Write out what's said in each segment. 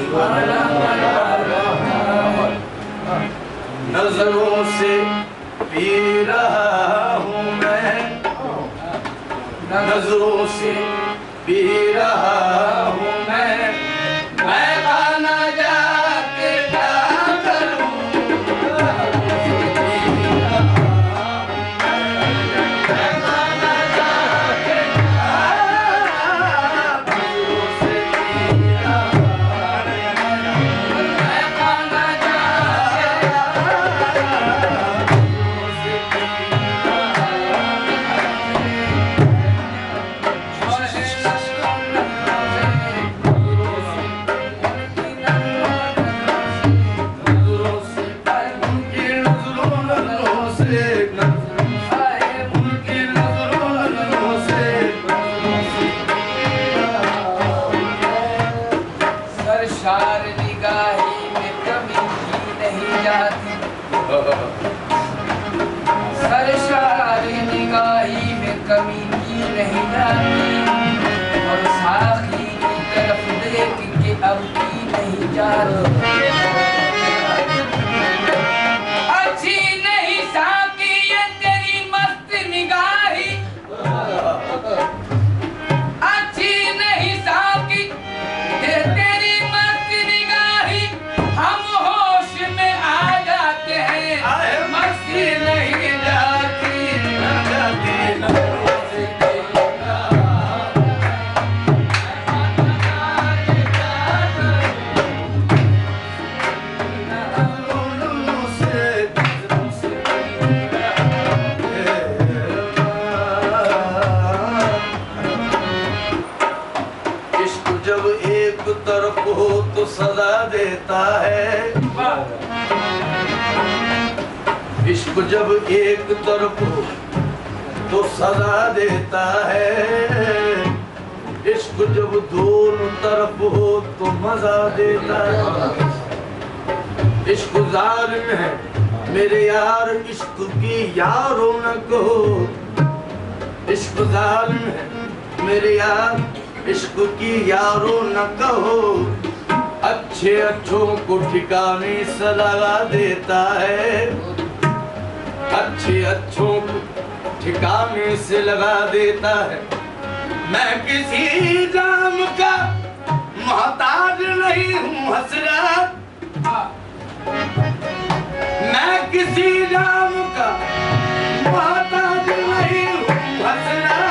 नजरों से पी रहा हूँ मैं, नजरों से पी रहा हूँ मैं खाना जाके क्या करूँ। कमी की नहीं जाती और साखी की तरफ देख के अब की नहीं जाती। अच्छी नहीं साकी ये तेरी मस्त निगाही, अच्छी नहीं साकी ये तेरी मस्त निगाही, हम होश में आ जाते हैं मस्ती नहीं जाती। तो सजा देता है इश्क, जब एक तरफ हो तो सजा देता है इश्क, जब दोनों तरफ हो तो मजा देता है। इश्क जालिम है मेरे यार, इश्क की यारों न कहो, इश्क जालिम है मेरे यार, इश्क की यारों न कहो, अच्छे अच्छों को ठिकाने से लगा देता है, अच्छे अच्छों को ठिकाने से लगा देता है। मैं किसी जाम का मोहताज नहीं हूँ हसरत, मैं किसी जाम का मोहताज नहीं हूँ हसरत।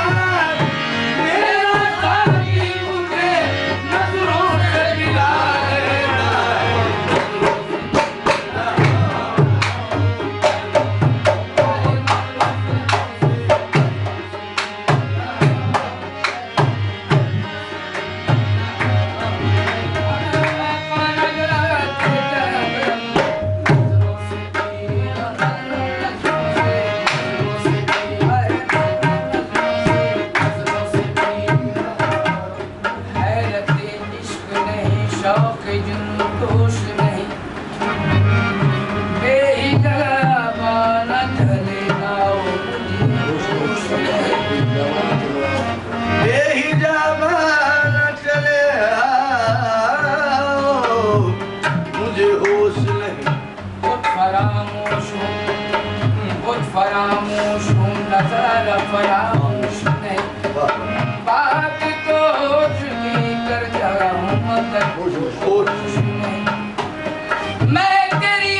फरामोश हूँ नजर फरामोश नहीं, बात को चुनी कर जा हूँ मगर होश नहीं। मैं तेरी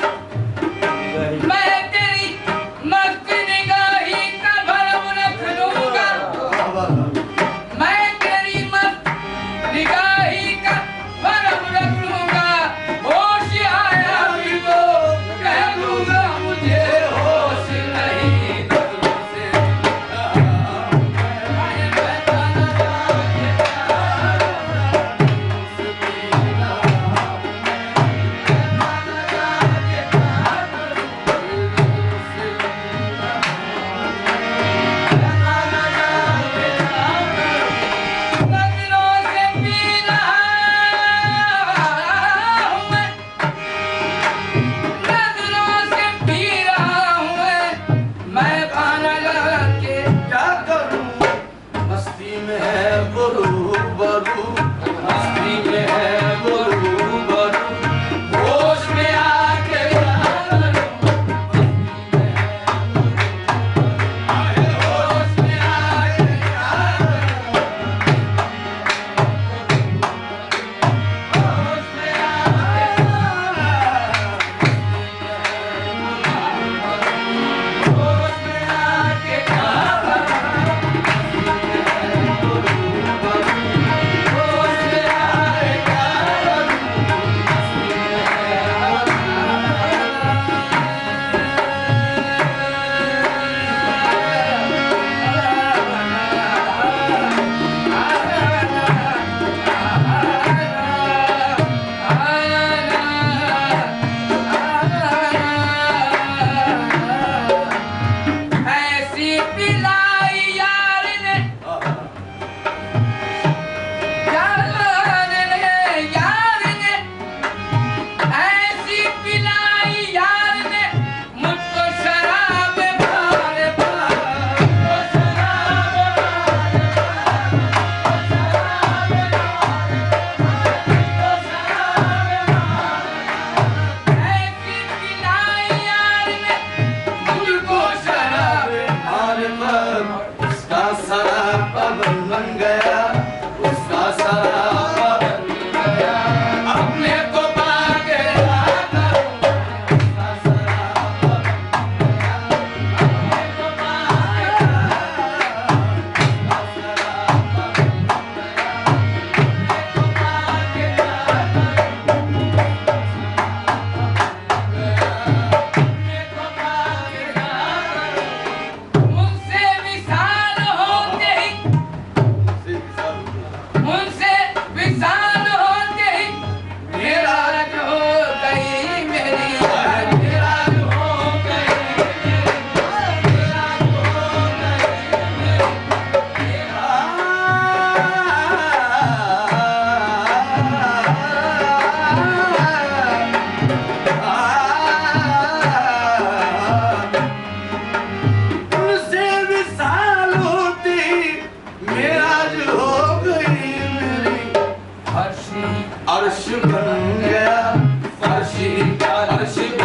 मस्त निगाही का भरम रख लूँगा, मैं तेरी मस्त निगाही का भरम रख लूँगा, होश आया भी तो कह दूँगा मुझे होश नहीं। मस्ती में है बन गया उसका सरापा बन गया अपने को पा गया उसका सरापा बन गया अपने को पा गया उसका सरापा बन गया अपने को पा गया मुझसे विशाल होते ही मेरा जो गई मेरी मेरा जो गई मेरा जो उनसे विशाल होती मेरा जो हो गई मेरी हर्षी अर्श बन गया अर्श